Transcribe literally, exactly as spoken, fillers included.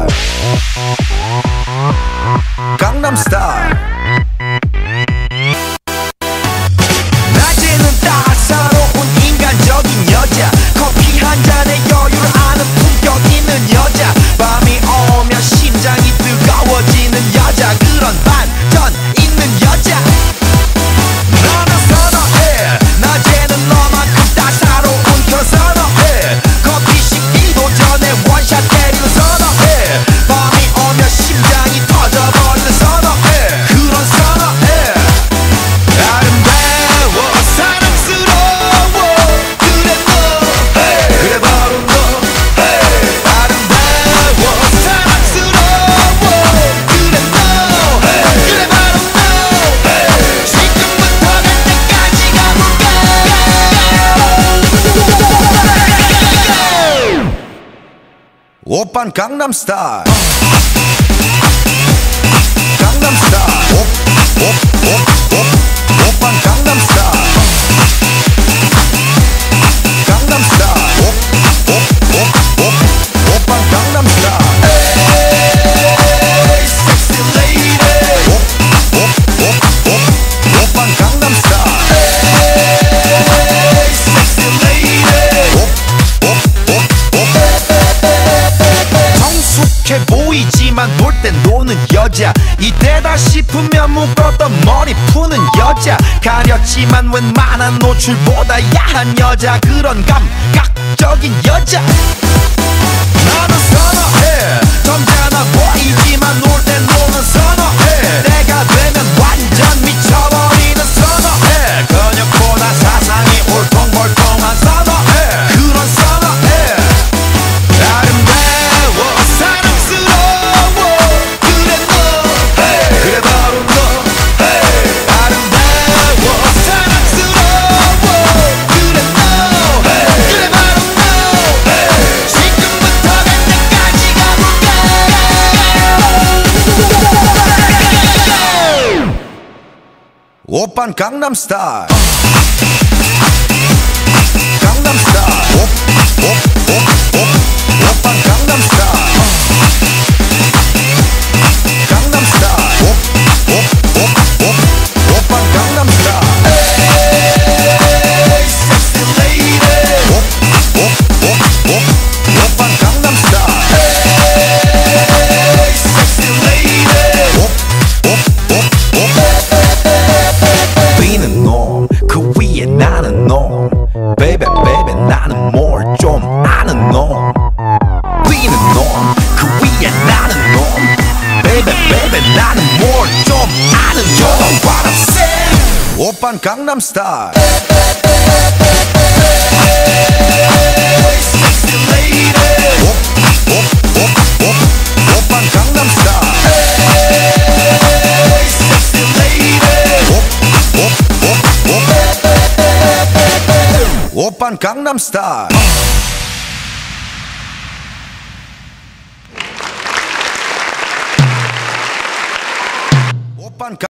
스타일 강남 스타일 낮에는 따사로운 인간적인 여자 커피 한 잔에 여유를 아는 품격 있는 여자 밤이 오면 심장이 뜨거워지는 여자 그런 반전 있는 여자 너는 선호해 낮에는 너만큼 따사로운 그런 선호해 커피 식기도 전에 원샷 때리는 선호해 밤이 오면 심장이 터져버리는 선호해 그런 선호해 아름다워 사랑스러워 그래 너 그래 바로 너 아름다워 사랑스러워 그래 너 그래 바로 너 지금부터 갈 때까지 가볼까 오빤 강남 스타일 강남 스타일 옵옵옵옵 오빤 강남 스타일 강남 스타일 옵옵옵옵 오빤 강남 스타일 에이 섹시 레이디 옵옵옵옵 오빤 강남 스타일 에이 섹시 레이디 옵옵옵옵 성숙해 보이지만 놀 땐 노는 여자 이때다 싶으면 묶었던 머리 푸는 여자 가렸지만 웬만한 노출보다 야한 여자 그런 감각적인 여자 나는 선호해 점잖아 보이지만 놀 땐 노는 선호해 내가 되면 완전 미쳐버리는 선호해 근육보다 사상이 울퉁불퉁한 선호해 그런 선호해 아름다워 사랑스러워 그래 너 그래 바로 너 아름다워 사랑스러워 그래 너 그래 바로 너 지금부터 갈 때까지 가볼까 오빤 강남 스타일 강남 스타일 옵옵옵옵 오빤 강남 스타일 강남 스타일 옵옵옵옵 오빤 강남 스타일 에이 섹시 레이디 옵옵옵옵 오빤 강남 스타일 에이 섹시 레이디 옵옵옵옵 B는 놈 그 위에 나는 놈 Baby baby 나는 뭘 좀 아는 놈 B는 놈 그 위에 나는 놈 Baby baby 나는 뭘 좀 아는 놈 You know what I'm saying 오빤 강남 스타일 Sexy lady 옵옵옵옵 오빤 강남 스타일 Sexy lady 옵옵옵옵 오빤 강남 스타일